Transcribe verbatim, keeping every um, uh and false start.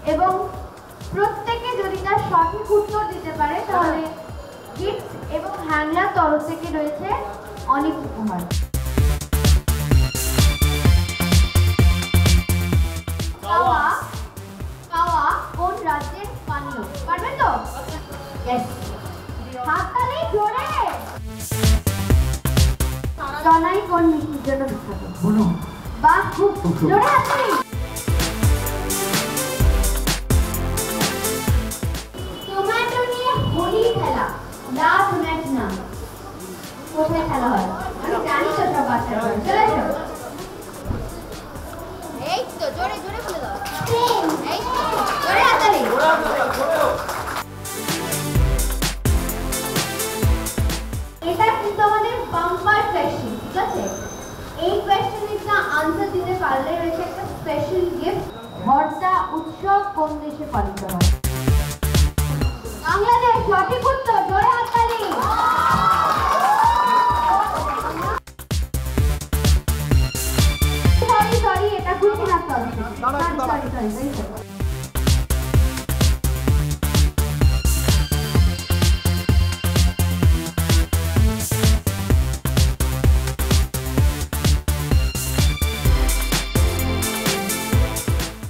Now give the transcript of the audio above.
এবং প্রত্যেকে যদি তার সঠিক উত্তর দিতে পারে তাহলে গিফট এবং হ্যাংলার তরফ থেকে রয়েছে অনেক উপহার। কাওয়া কাওয়া কোন রাজ্যের পানীয়? পারবেন তো? ইয়েস। হাততালি জোরে। চনাই কোন মিষ্টির জন্য বিখ্যাত? বলো। বাহ, খুব জোরে হাততালি। টমেটো নিয়ে হোলি খেলা, লা টমেটিনা কোথায় খেলা হয়? আমি জানি তো সব বাচ্চারা। চলে এসো। এই তো জোরে জোরে বলে দাও। এই তো জোরে হাততালি। এটা কিন্তু আমাদের বাম্পার কোয়েশ্চেন, ঠিক আছে? এই কোয়েশ্চেনটা আনসার দিতে পারলে রয়েছে একটা স্পেশাল গিফট। হর্তা উৎসব কোন দেশে পালিত হয়? বাংলাদেশ। সঠিক উত্তর, জোরে হাততালি। সরি সরি এটা খুশি না, সরি সরি সরি সরি